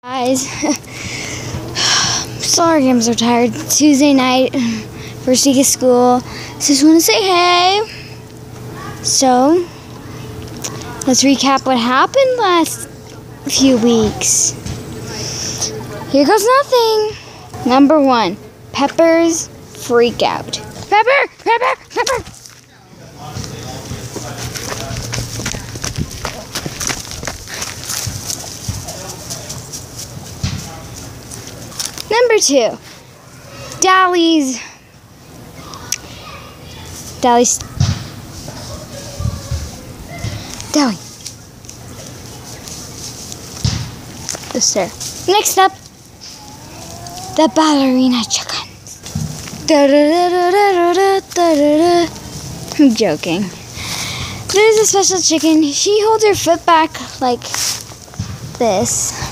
Guys, sorry I'm so tired. Tuesday night, first week of school. Just want to say hey. So, let's recap what happened last few weeks. Here goes nothing. Number 1, Pepper's freak out. Pepper! Pepper! Pepper! Number 2, Dolly. Yes, sir. Next up, the ballerina chickens. I'm joking. There's a special chicken. She holds her foot back like this.